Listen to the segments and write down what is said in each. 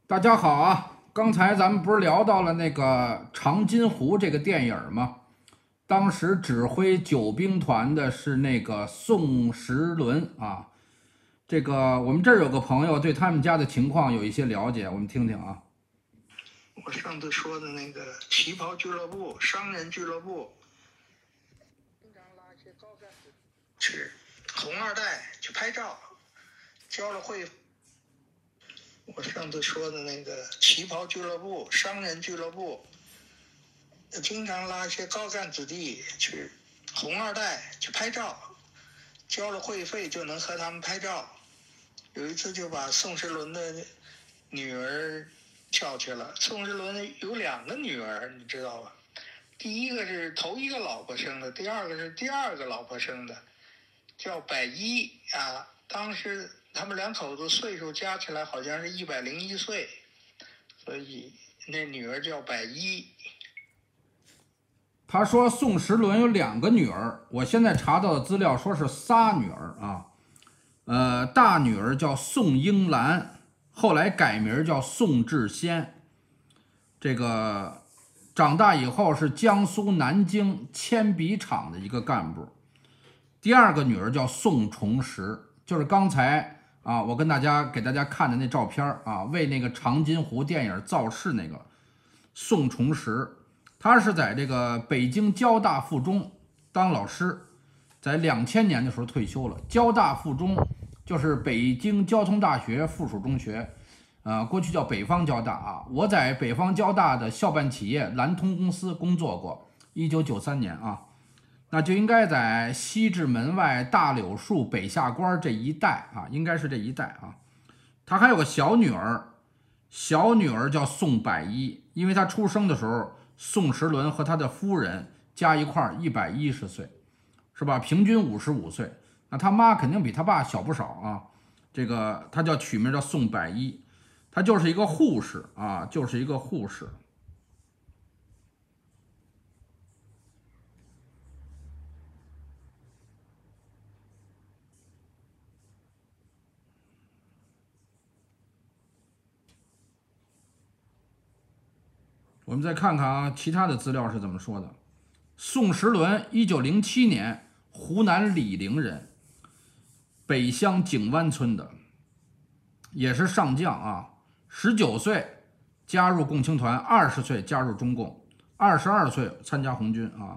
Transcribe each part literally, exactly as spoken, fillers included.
大家好啊！刚才咱们不是聊到了那个长津湖这个电影吗？当时指挥九兵团的是那个宋时轮啊。这个我们这儿有个朋友对他们家的情况有一些了解，我们听听啊。 我上次说的那个旗袍俱乐部、商人俱乐部，经常拉一些高干是红二代去拍照，交了会。我上次说的那个旗袍俱乐部、商人俱乐部，经常拉一些高干子弟去红二代去拍照，交了会费就能和他们拍照。有一次就把宋时轮的女儿叫去了。宋时轮有两个女儿，你知道吧？第一个是头一个老婆生的，第二个是第二个老婆生的，叫百一啊。当时他们两口子岁数加起来好像是一百零一岁，所以那女儿叫百一。 他说宋时轮有两个女儿，我现在查到的资料说是仨女儿啊。呃，大女儿叫宋英兰，后来改名叫宋智仙。这个长大以后是江苏南京铅笔厂的一个干部。第二个女儿叫宋重实，就是刚才啊，我跟大家给大家看的那照片啊，为那个长津湖电影造势那个宋重实，她是在这个北京交大附中当老师，在两千年的时候退休了。交大附中就是北京交通大学附属中学。呃，过去叫北方交大啊。我在北方交大的校办企业蓝通公司工作过，一九九三年啊，那就应该在西直门外大柳树北下关这一带啊，应该是这一带啊。他还有个小女儿，小女儿叫宋百一，因为他出生的时候，宋时轮和他的夫人加一块一百一十岁，是吧？平均五十五岁，那他妈肯定比他爸小不少啊。这个他叫取名叫宋百一。她就是一个护士啊，就是一个护士。我们再看看啊，其他的资料是怎么说的。宋时轮，一九零七年湖南醴陵人，北乡景湾村的，也是上将啊。十九岁加入共青团，二十岁加入中共，二十二岁参加红军啊。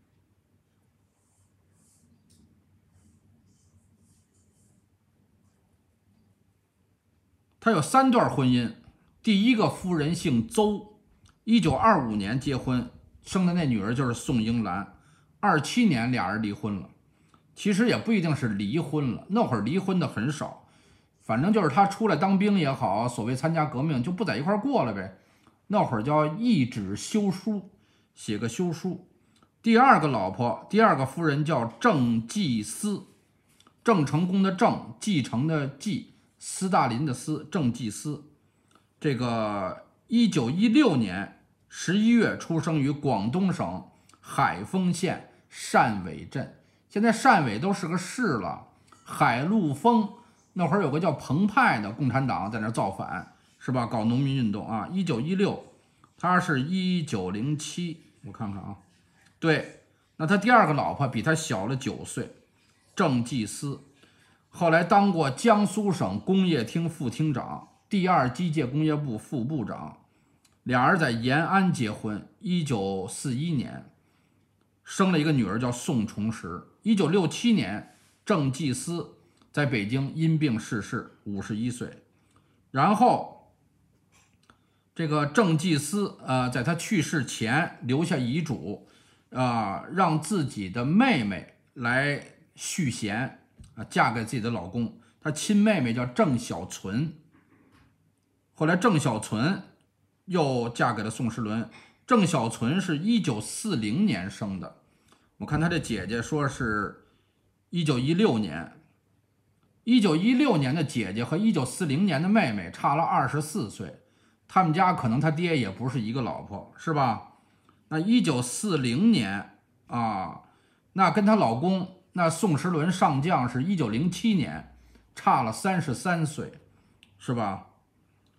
他有三段婚姻，第一个夫人姓邹，一九二五年结婚，生的那女儿就是宋英兰。二七年俩人离婚了，其实也不一定是离婚了，那会儿离婚的很少，反正就是他出来当兵也好，所谓参加革命就不在一块过了呗。那会儿叫一纸休书，写个休书。第二个老婆，第二个夫人叫郑继思，郑成功的郑，继承的继。斯大林的斯，郑继思。这个一九一六年十一月出生于广东省海丰县汕尾镇，现在汕尾都是个市了。海陆丰那会儿有个叫彭湃的共产党在那造反，是吧？搞农民运动啊。一九一六，他是一九零七，我看看啊，对，那他第二个老婆比他小了九岁，郑继思。后来当过江苏省工业厅副厅长、第二机械工业部副部长。俩人在延安结婚，一九四一年生了一个女儿叫宋重实。一九六七年，郑继思在北京因病逝世，五十一岁。然后这个郑继思呃，在他去世前留下遗嘱，啊、呃，让自己的妹妹来续弦。啊，嫁给自己的老公，她亲妹妹叫郑小存。后来郑小存又嫁给了宋时轮。郑小存是一九四零年生的，我看她这姐姐说是一九一六年。一九一六年的姐姐和一九四零年的妹妹差了二十四岁，他们家可能他爹也不是一个老婆，是吧？那一九四零年啊，那跟她老公。那宋时轮上将是一九零七年，差了三十三岁，是吧？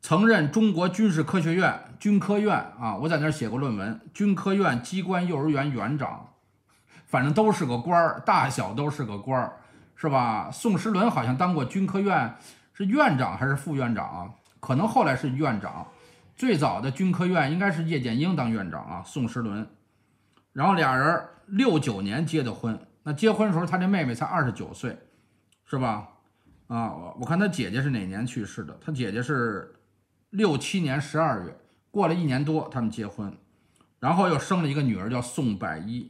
曾任中国军事科学院军科院啊，我在那儿写过论文，军科院机关幼儿园园长，反正都是个官儿，大小都是个官儿，是吧？宋时轮好像当过军科院是院长还是副院长啊？可能后来是院长，最早的军科院应该是叶剑英当院长啊，宋时轮。然后俩人六九年结的婚，那结婚的时候他这妹妹才二十九岁，是吧？啊，我我看他姐姐是哪年去世的？他姐姐是六七年十二月，过了一年多他们结婚，然后又生了一个女儿叫宋百一。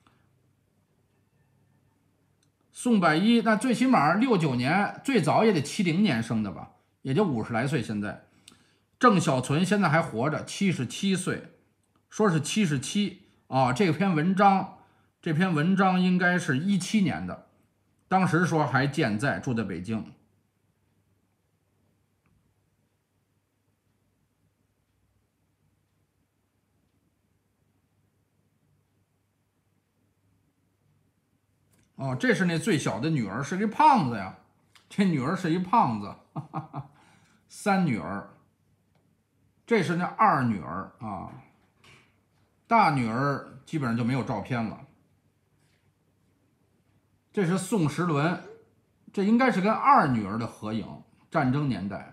宋百一那最起码六九年，最早也得七零年生的吧，也就五十来岁。现在郑小存现在还活着，七十七岁，说是七十七啊。这篇文章，这篇文章应该是一七年的，当时说还健在，住在北京。哦，这是那最小的女儿，是一胖子呀，这女儿是一胖子，哈哈哈，三女儿，这是那二女儿啊，大女儿基本上就没有照片了。这是宋时轮，这应该是跟二女儿的合影，战争年代。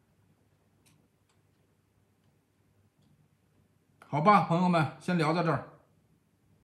好吧，朋友们，先聊到这儿。